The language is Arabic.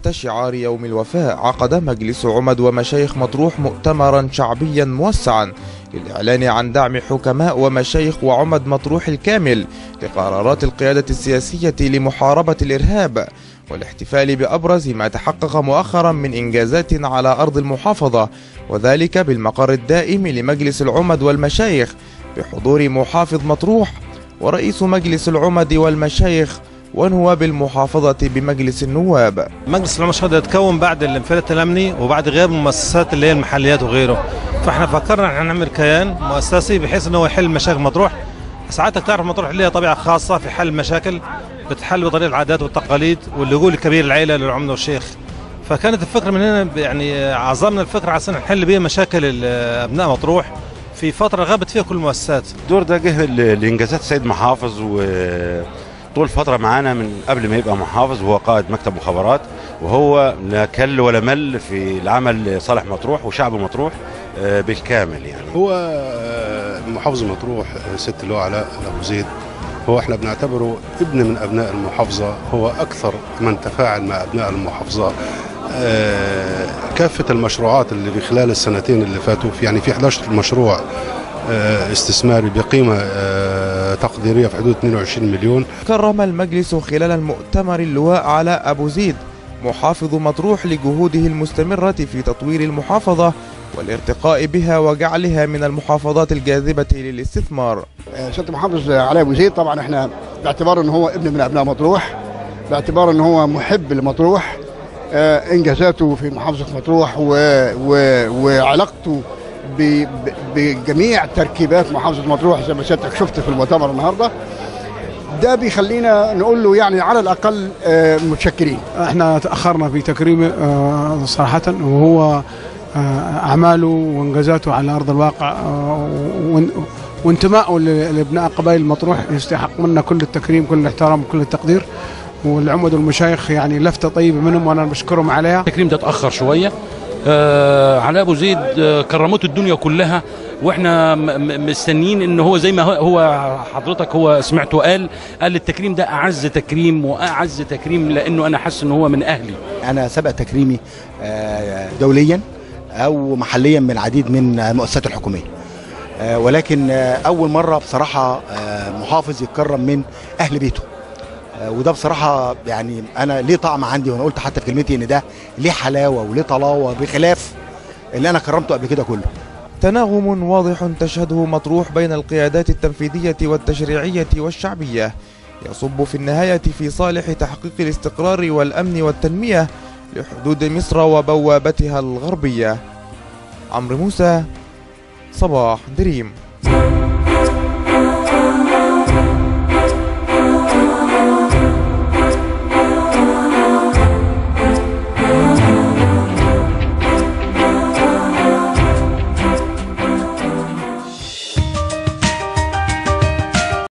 تحت شعار يوم الوفاء عقد مجلس عمد ومشايخ مطروح مؤتمرا شعبيا موسعا للإعلان عن دعم حكماء ومشايخ وعمد مطروح الكامل لقرارات القيادة السياسية لمحاربة الإرهاب، والاحتفال بأبرز ما تحقق مؤخرا من إنجازات على أرض المحافظة، وذلك بالمقر الدائم لمجلس العمد والمشايخ بحضور محافظ مطروح ورئيس مجلس العمد والمشايخ ونواب المحافظة بمجلس النواب. مجلس العمد يتكون بعد الانفلات الأمني وبعد غياب المؤسسات اللي هي المحليات وغيره، فاحنا فكرنا ان نعمل كيان مؤسسي بحيث انه يحل مشاكل مطروح. ساعتك تعرف مطروح ليها طبيعة خاصة في حل المشاكل، بتحل بطريقة العادات والتقاليد واللجوء الكبير العائلة للعمدة والشيخ. فكانت الفكرة من هنا، يعني عظمنا الفكرة على أساس نحل بيها مشاكل أبناء مطروح في فترة غابت فيها كل المؤسسات. الدور ده جه لإنجازات السيد محافظ، وطول فترة معانا من قبل ما يبقى محافظ وهو قائد مكتب مخابرات، وهو لا كل ولا مل في العمل لصالح مطروح وشعب مطروح بالكامل. يعني هو محافظ مطروح ست اللواء علاء أبو زيد، هو احنا بنعتبره ابن من ابناء المحافظه، هو اكثر من تفاعل مع ابناء المحافظه. كافه المشروعات اللي في خلال السنتين اللي فاتوا، يعني في 11 مشروع استثماري بقيمه تقديريه في حدود 22 مليون. كرم المجلس خلال المؤتمر اللواء علاء أبو زيد محافظ مطروح لجهوده المستمرة في تطوير المحافظة والارتقاء بها وجعلها من المحافظات الجاذبة للاستثمار. سيادة المحافظ علاء أبو زيد طبعا احنا باعتبار ان هو ابن من ابناء مطروح، باعتبار ان هو محب لمطروح، انجازاته في محافظة مطروح وعلاقته بجميع تركيبات محافظة مطروح زي ما سيادتك شفت في المؤتمر النهارده، ده بيخلينا نقول له يعني على الأقل متشكرين. احنا تأخرنا في تكريمه صراحة، وهو أعماله وإنجازاته على أرض الواقع وانتمائه لابناء قبائل مطروح يستحق منا كل التكريم، كل الاحترام، كل التقدير. والعمد والمشايخ يعني لفتة طيبة منهم وأنا بشكرهم عليها. التكريم ده تأخر شوية. علاء أبو زيد كرمته الدنيا كلها، واحنا مستنيين ان هو زي ما هو حضرتك هو سمعته قال التكريم ده اعز تكريم واعز تكريم، لانه انا حاسس ان هو من اهلي. انا سبق تكريمي دوليا او محليا من العديد من المؤسسات الحكوميه، ولكن اول مره بصراحه محافظ يتكرم من اهل بيته، وده بصراحه يعني انا ليه طعم عندي، وانا قلت حتى في كلمتي ان ده ليه حلاوه وليه طلاوه بخلاف اللي انا كرمته قبل كده كله. تناغم واضح تشهده مطروح بين القيادات التنفيذية والتشريعية والشعبية يصب في النهاية في صالح تحقيق الاستقرار والأمن والتنمية لحدود مصر وبوابتها الغربية. عمرو موسى، صباح دريم.